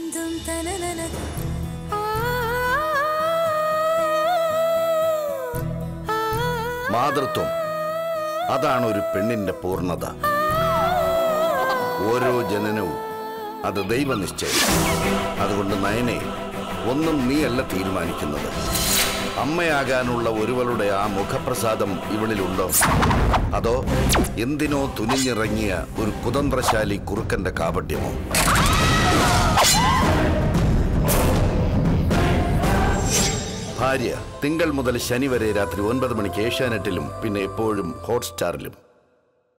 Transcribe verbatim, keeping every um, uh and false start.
മാതൃത്വം അതാണ് ഒരു പെണ്ണിന്റെ പൂർണ്ണത. ഓരോ ജനനവും അത് ദൈവനിശ്ചയം. അതുകൊണ്ട് നയനെ, ഒന്നും നീയല്ല തീരുമാനിക്കുന്നത്. അമ്മയാകാനുള്ള ഒരുവളുടെ ആ മുഖപ്രസാദം ഇവളിലുണ്ടോ, അതോ എന്തിനോ തുനിഞ്ഞിറങ്ങിയ ഒരു കുതന്ത്രശാലി കുറുക്കന്റെ കാപട്യമോ? ഭാര്യ തിങ്കൾ മുതൽ ശനി വരെ രാത്രി ഒൻപത് മണിക്ക് ഏഷ്യാനെറ്റിലും പിന്നെ എപ്പോഴും ഹോട്ട്സ്റ്റാറിലും.